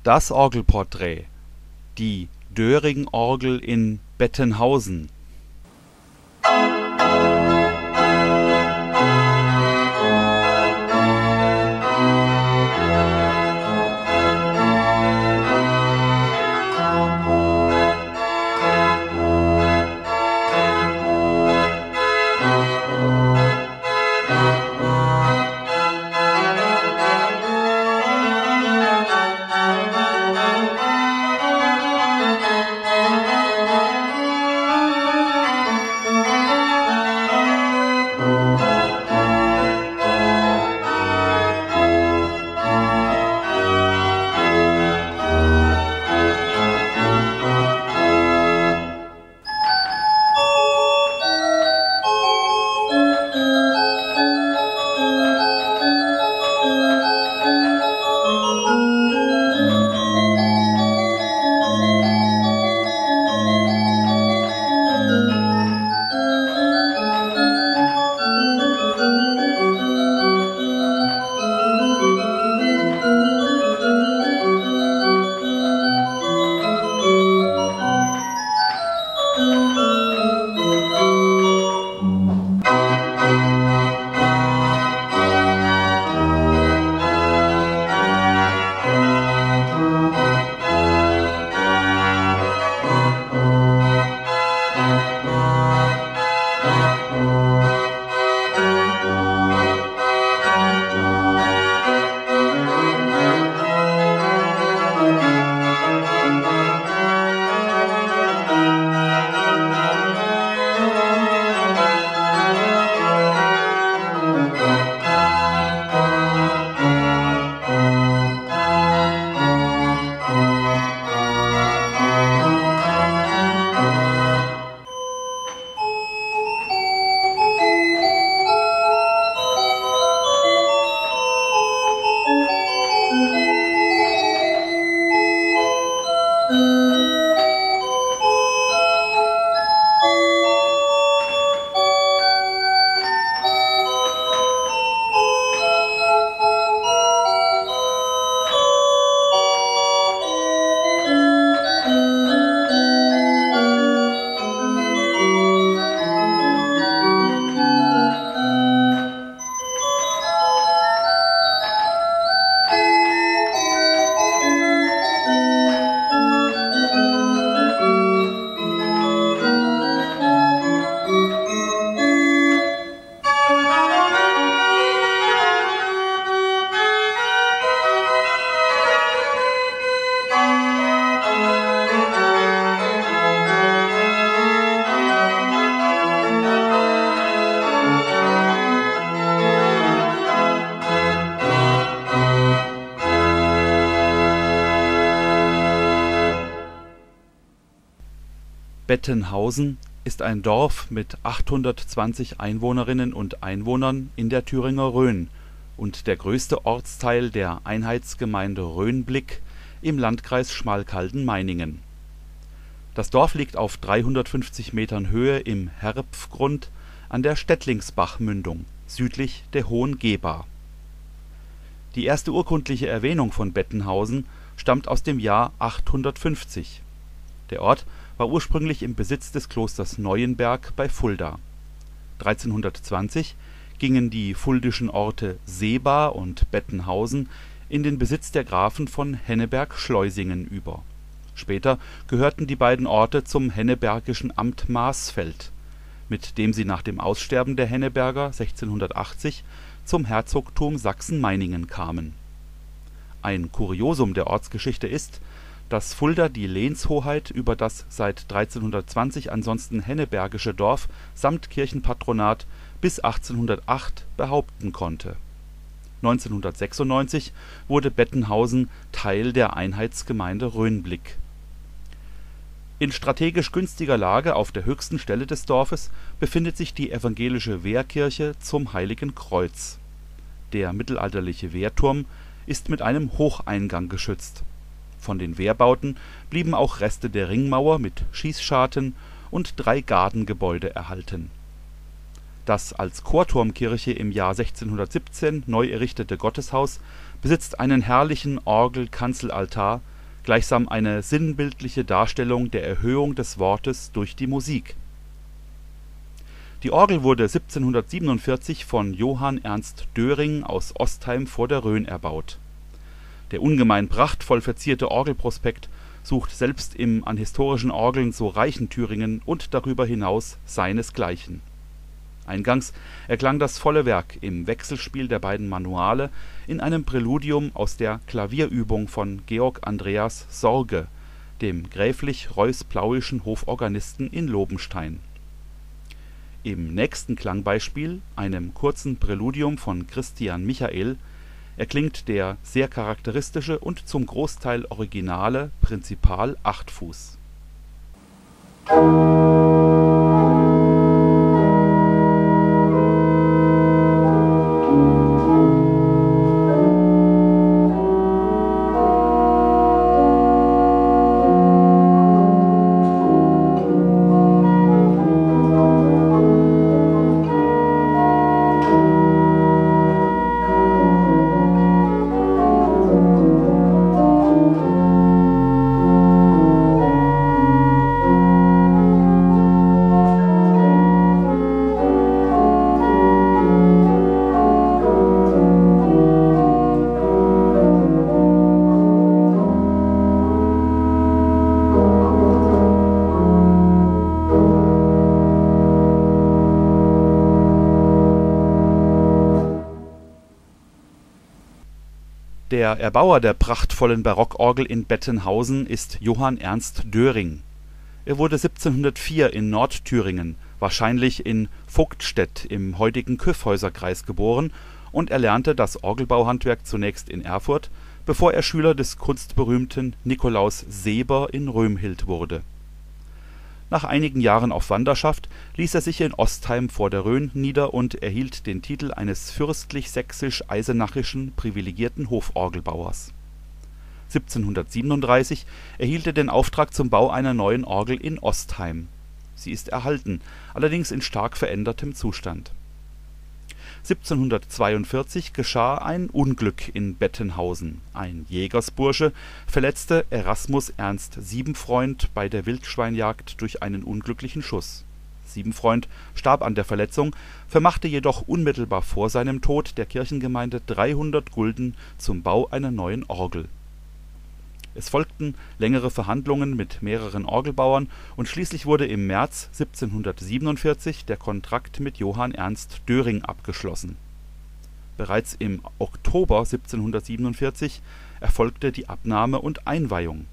Das Orgelporträt, die Döring-Orgel in Bettenhausen. Bettenhausen ist ein Dorf mit 820 Einwohnerinnen und Einwohnern in der Thüringer Rhön und der größte Ortsteil der Einheitsgemeinde Rhönblick im Landkreis Schmalkalden-Meiningen. Das Dorf liegt auf 350 Metern Höhe im Herpfgrund an der Städtlingsbach-Mündung südlich der Hohen Geba. Die erste urkundliche Erwähnung von Bettenhausen stammt aus dem Jahr 850. Der Ort war ursprünglich im Besitz des Klosters Neuenberg bei Fulda. 1320 gingen die fuldischen Orte Seeba und Bettenhausen in den Besitz der Grafen von Henneberg-Schleusingen über. Später gehörten die beiden Orte zum hennebergischen Amt Marsfeld, mit dem sie nach dem Aussterben der Henneberger 1680 zum Herzogtum Sachsen-Meiningen kamen. Ein Kuriosum der Ortsgeschichte ist, dass Fulda die Lehnshoheit über das seit 1320 ansonsten hennebergische Dorf samt Kirchenpatronat bis 1808 behaupten konnte. 1996 wurde Bettenhausen Teil der Einheitsgemeinde Rhönblick. In strategisch günstiger Lage auf der höchsten Stelle des Dorfes befindet sich die evangelische Wehrkirche zum Heiligen Kreuz. Der mittelalterliche Wehrturm ist mit einem Hocheingang geschützt. Von den Wehrbauten blieben auch Reste der Ringmauer mit Schießscharten und 3 Gardengebäude erhalten. Das als Chorturmkirche im Jahr 1617 neu errichtete Gotteshaus besitzt einen herrlichen Orgel-Kanzelaltar gleichsam eine sinnbildliche Darstellung der Erhöhung des Wortes durch die Musik. Die Orgel wurde 1747 von Johann Ernst Döring aus Ostheim vor der Rhön erbaut. Der ungemein prachtvoll verzierte Orgelprospekt sucht selbst im an historischen Orgeln so reichen Thüringen und darüber hinaus seinesgleichen. Eingangs erklang das volle Werk im Wechselspiel der beiden Manuale in einem Präludium aus der Klavierübung von Georg Andreas Sorge, dem gräflich-reuß-plauischen Hoforganisten in Lobenstein. Im nächsten Klangbeispiel, einem kurzen Präludium von Christian Michael, erklingt der sehr charakteristische und zum Großteil originale Prinzipal-Achtfuß. Der Erbauer der prachtvollen Barockorgel in Bettenhausen ist Johann Ernst Döring. Er wurde 1704 in Nordthüringen, wahrscheinlich in Vogtstedt im heutigen Kyffhäuserkreis geboren und erlernte das Orgelbauhandwerk zunächst in Erfurt, bevor er Schüler des kunstberühmten Nikolaus Seeber in Römhild wurde. Nach einigen Jahren auf Wanderschaft ließ er sich in Ostheim vor der Rhön nieder und erhielt den Titel eines fürstlich-sächsisch-eisenachischen privilegierten Hoforgelbauers. 1737 erhielt er den Auftrag zum Bau einer neuen Orgel in Ostheim. Sie ist erhalten, allerdings in stark verändertem Zustand. 1742 geschah ein Unglück in Bettenhausen. Ein Jägersbursche verletzte Erasmus Ernst Siebenfreund bei der Wildschweinjagd durch einen unglücklichen Schuss. Siebenfreund starb an der Verletzung, vermachte jedoch unmittelbar vor seinem Tod der Kirchengemeinde 300 Gulden zum Bau einer neuen Orgel. Es folgten längere Verhandlungen mit mehreren Orgelbauern und schließlich wurde im März 1747 der Kontrakt mit Johann Ernst Döring abgeschlossen. Bereits im Oktober 1747 erfolgte die Abnahme und Einweihung.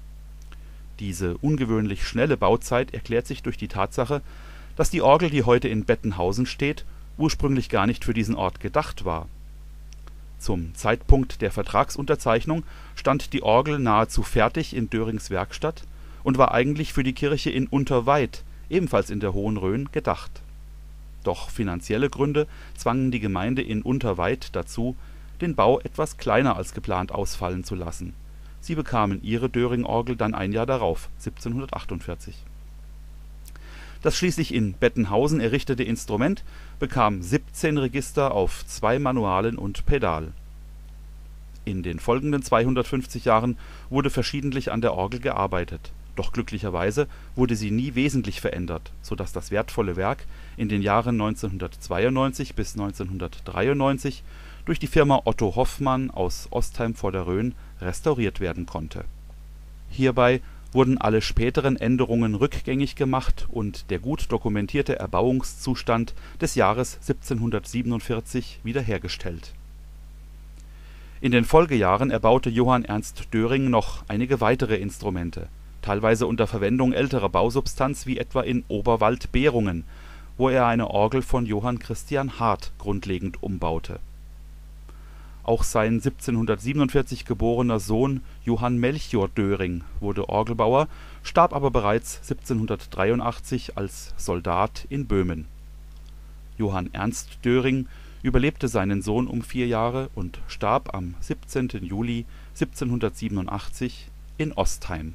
Diese ungewöhnlich schnelle Bauzeit erklärt sich durch die Tatsache, dass die Orgel, die heute in Bettenhausen steht, ursprünglich gar nicht für diesen Ort gedacht war. Zum Zeitpunkt der Vertragsunterzeichnung stand die Orgel nahezu fertig in Dörings Werkstatt und war eigentlich für die Kirche in Unterweid, ebenfalls in der Hohen Rhön, gedacht. Doch finanzielle Gründe zwangen die Gemeinde in Unterweid dazu, den Bau etwas kleiner als geplant ausfallen zu lassen. Sie bekamen ihre Döring-Orgel dann ein Jahr darauf, 1748. Das schließlich in Bettenhausen errichtete Instrument bekam 17 Register auf 2 Manualen und Pedal. In den folgenden 250 Jahren wurde verschiedentlich an der Orgel gearbeitet, doch glücklicherweise wurde sie nie wesentlich verändert, so dass das wertvolle Werk in den Jahren 1992 bis 1993 durch die Firma Otto Hoffmann aus Ostheim vor der Rhön restauriert werden konnte. Hierbei wurden alle späteren Änderungen rückgängig gemacht und der gut dokumentierte Erbauungszustand des Jahres 1747 wiederhergestellt. In den Folgejahren erbaute Johann Ernst Döring noch einige weitere Instrumente, teilweise unter Verwendung älterer Bausubstanz wie etwa in Oberwald-Behrungen, wo er eine Orgel von Johann Christian Hart grundlegend umbaute. Auch sein 1747 geborener Sohn Johann Melchior Döring wurde Orgelbauer, starb aber bereits 1783 als Soldat in Böhmen. Johann Ernst Döring überlebte seinen Sohn um 4 Jahre und starb am 17. Juli 1787 in Ostheim.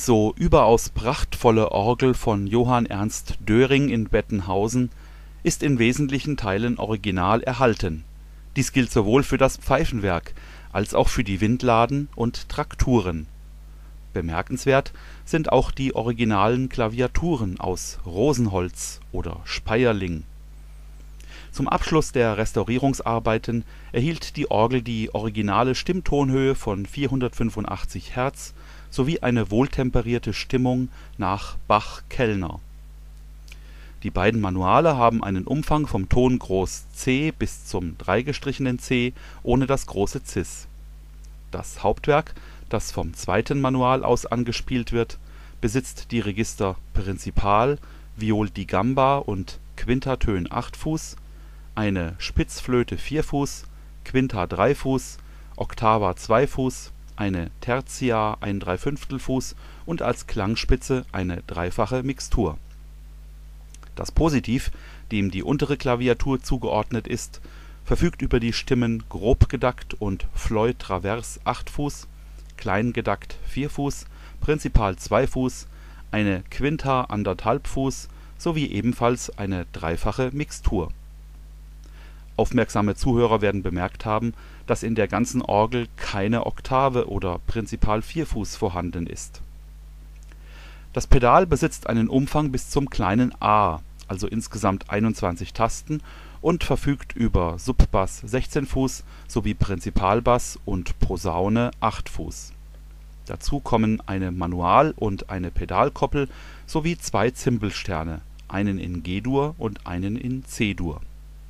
so überaus prachtvolle Orgel von Johann Ernst Döring in Bettenhausen ist in wesentlichen Teilen original erhalten. Dies gilt sowohl für das Pfeifenwerk als auch für die Windladen und Trakturen. Bemerkenswert sind auch die originalen Klaviaturen aus Rosenholz oder Speierling. Zum Abschluss der Restaurierungsarbeiten erhielt die Orgel die originale Stimmtonhöhe von 485 Hertz sowie eine wohltemperierte Stimmung nach Bach-Kellner. Die beiden Manuale haben einen Umfang vom Ton Groß C bis zum C ohne das große Cis. Das Hauptwerk, das vom zweiten Manual aus angespielt wird, besitzt die Register Prinzipal, Viol di Gamba und Quintatön 8 Fuß, eine Spitzflöte 4 Fuß, Quinta 3 Fuß, Oktava 2 Fuß, eine Tertia 1¾ Fuß und als Klangspitze eine dreifache Mixtur. Das Positiv, dem die untere Klaviatur zugeordnet ist, verfügt über die Stimmen Grobgedackt und Floy Travers 8 Fuß, Kleingedackt 4 Fuß, Prinzipal 2 Fuß, eine Quinta 1½ Fuß sowie ebenfalls eine dreifache Mixtur. Aufmerksame Zuhörer werden bemerkt haben, dass in der ganzen Orgel keine Oktave oder Prinzipal 4 Fuß vorhanden ist. Das Pedal besitzt einen Umfang bis zum kleinen a, also insgesamt 21 Tasten, und verfügt über Subbass 16 Fuß sowie Prinzipalbass und Posaune 8 Fuß. Dazu kommen eine Manual - und eine Pedalkoppel sowie 2 Zimbelsterne, einen in G-Dur und einen in C-Dur.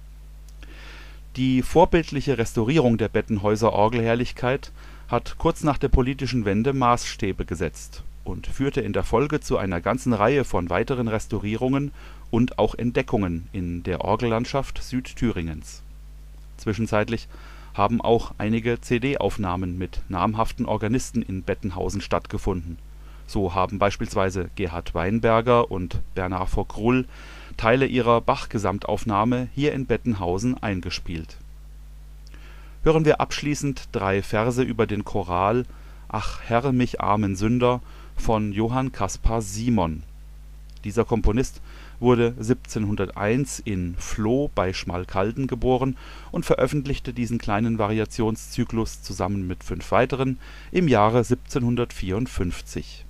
Die vorbildliche Restaurierung der Bettenhäuser Orgelherrlichkeit hat kurz nach der politischen Wende Maßstäbe gesetzt und führte in der Folge zu einer ganzen Reihe von weiteren Restaurierungen und auch Entdeckungen in der Orgellandschaft Südthüringens. Zwischenzeitlich haben auch einige CD-Aufnahmen mit namhaften Organisten in Bettenhausen stattgefunden. So haben beispielsweise Gerhard Weinberger und Bernhard Vogt-Rull Teile ihrer Bach-Gesamtaufnahme hier in Bettenhausen eingespielt. Hören wir abschließend 3 Verse über den Choral Ach Herr, mich armen Sünder von Johann Caspar Simon. Dieser Komponist wurde 1701 in Floh bei Schmalkalden geboren und veröffentlichte diesen kleinen Variationszyklus zusammen mit 5 weiteren im Jahre 1754